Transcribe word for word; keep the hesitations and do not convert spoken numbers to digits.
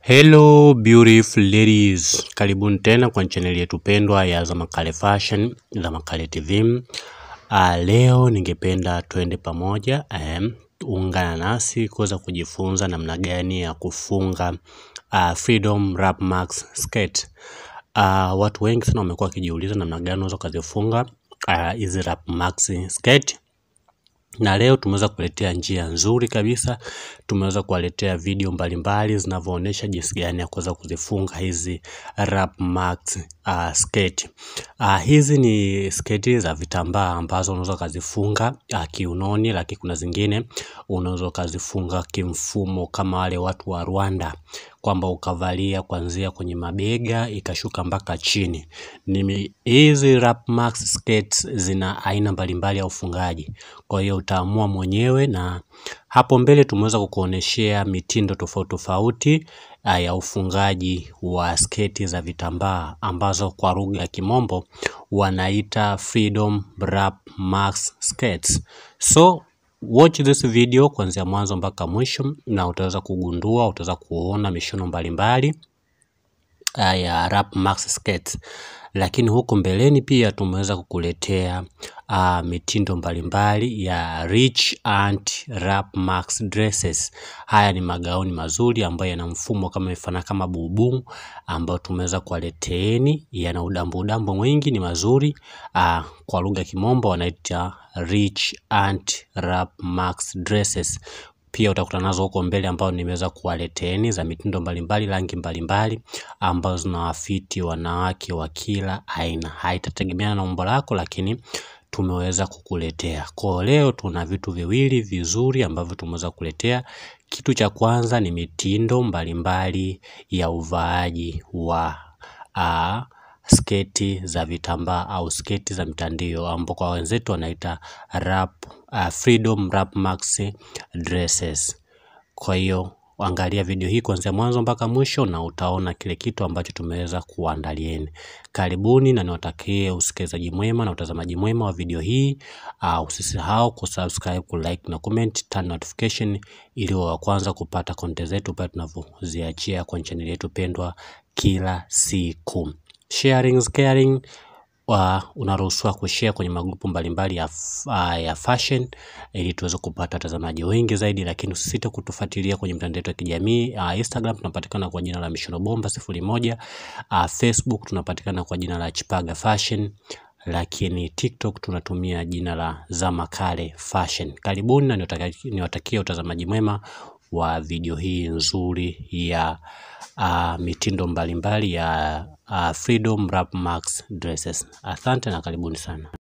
Hello beautiful ladies, karibuni tena kwa channel yetu pendwa ya Zamakale Fashion, Zamakale T V. Uh, leo ningependa tuende pamoja um, ungana nasi kuweza kujifunza namna gani ya kufunga uh, Freedom Wrap Max Sketi. Uh, watu wengi sana wamekuwa wakijiuliza namna gani unaweza kuzifunga hizi uh, Wrap Max Sketi. Na leo tumeweza kuletea njia nzuri kabisa. Tumeweza kuwaletea video mbalimbali zinavyoonyesha jinsi gani ya kuweza kuzifunga hizi Wrap Max uh, sketi. Uh, hizi ni sketi za vitambaa ambazo unaweza kuzifunga uh, kiunoni, lakini kuna zingine unaweza kuzifunga kimfumo kama wale watu wa Rwanda, kwamba ukavalia kuanzia kwenye mabega ikashuka mpaka chini. Ni hizi Wrap Max sketi zina aina mbalimbali ya ufungaji. Kwa hiyo utaamua mwenyewe, na hapo mbele tumeweza kukuoneshea mitindo tofauti tofauti ya ufungaji wa sketi za vitambaa ambazo kwa lugha ya Kimombo wanaita Freedom Wrap Max Skets. So watch this video kuanzia mwanzo mpaka mwisho na utaweza kugundua, utaweza kuona mishono mbalimbali ya Wrap Max Skets. Lakini huko mbeleni pia tumeweza kukuletea uh, mitindo mbalimbali ya rich and Wrap Max Dresses. Haya ni magauni mazuri ambayo yana mfumo kama ifana kama bubu, ambao tumeweza kuwaleteeni, yana udambu udambu mwingi, ni mazuri. Uh, kwa lugha ya Kimombo wanaita rich and Wrap Max Dresses. Pia utakutana nazo huko mbele ambao nimeweza kuwaleteeni za mitindo mbalimbali, rangi mbalimbali ambazo zinawafiti wanawake wa kila aina. Haitategemeana na umbo lako, lakini tumeweza kukuletea. Kwa leo tuna vitu viwili vizuri ambavyo tumeweza kuletea. Kitu cha kwanza ni mitindo mbalimbali ya uvaaji wa uh, sketi za vitambaa au sketi za mitandio, ambapo kwa wenzetu wanaita wrap uh, Freedom Wrap Max Dresses. Kwa hiyo angalia video hii kuanzia mwanzo mpaka mwisho na utaona kile kitu ambacho tumeweza kuandalieni. Karibuni na niwatakie usikilizaji mwema na utazamaji mwema wa video hii. Uh, usisahau kusubscribe, kulike na comment, turn notification ili wa kwanza kupata content zetu pale tunavyoziachia kwa channel yetu pendwa kila siku. Sharing is caring. Uh, unaruhusiwa kushare kwenye magrupu mbalimbali ya, uh, ya fashion ili tuweze kupata watazamaji wengi zaidi. Lakini usisite kutufuatilia kwenye mitandao yetu ya kijamii. uh, Instagram tunapatikana kwa jina la Mishono bomba sifuri moja. uh, Facebook tunapatikana kwa jina la Chipaga Fashion, lakini TikTok tunatumia jina la Zamakale Fashion. Karibuni na niwatakie utazamaji mwema wa video hii nzuri ya uh, mitindo mbalimbali ya uh, Freedom Wrap Max Dresses. Asante na karibuni sana.